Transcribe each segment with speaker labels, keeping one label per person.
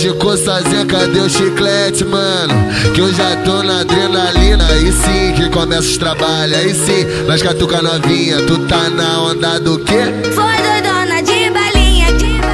Speaker 1: de coçazinha, cadê o chiclete, mano? Que eu já tô na adrenalina. Aí sim que começa os trabalhos. Aí sim, nós catuca novinha. Tu tá na onda do quê?
Speaker 2: Foi doidona de balinha,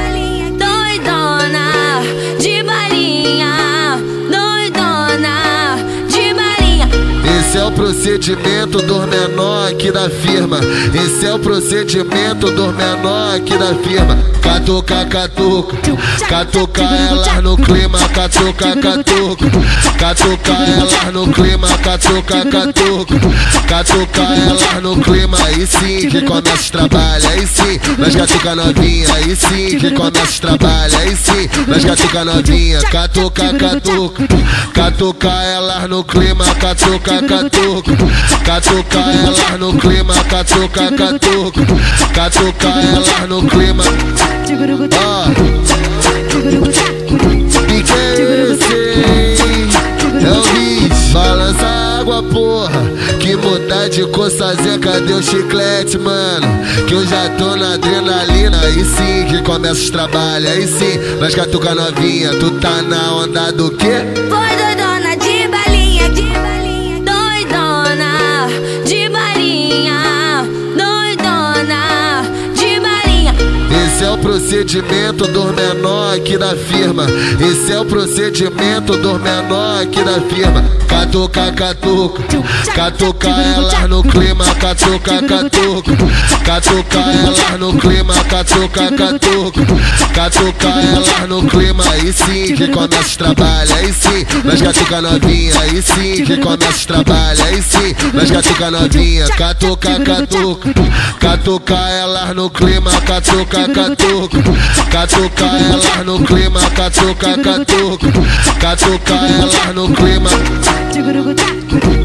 Speaker 2: doidona de balinha, doidona de balinha.
Speaker 1: Esse é o procedimento dos menor aqui da firma. Esse é o procedimento dos menor aqui da firma. Catuca, catuca, catuca elas no clima. Catuca, catuca, catuca elas no clima. Catuca, catuca, catuca elas no clima. Aí sim que começa os trabalhos. Aí sim, nós catuca novinha. Aí sim que começa os trabalhos. Aí sim, nós catuca novinha. Catuca, catuca, catuca elas no clima. Catuca, catuca, catuca elas no clima. Catuca, catuca, catuca elas no clima. É o hit, balança a água, porra. Que mudar de coçazinha, cadê o chiclete, mano? Que eu já tô na adrenalina. Aí sim que começa os trabalhos. Aí sim, nós catuca novinha. Tu tá na onda do quê?
Speaker 2: Foi doidona de balinha, doidona de balinha, doidona de balinha.
Speaker 1: Esse é o procedimento dos menor aqui da firma. Esse é o procedimento dos menor aqui da firma. Catuca, catuca, catuca elas no clima. Catuca, catuca, catuca elas no clima. Catuca, catuca, catuca elas no clima. Aí sim que começa os trabalhos. Aí sim, nós catuca novinha. Aí sim que começa os trabalhos. Aí sim, nós catuca novinha. Catuca, catuca, catuca elas no clima. Catuca, catuca, catuca elas no clima. Catuca, catuca, catuca elas no clima.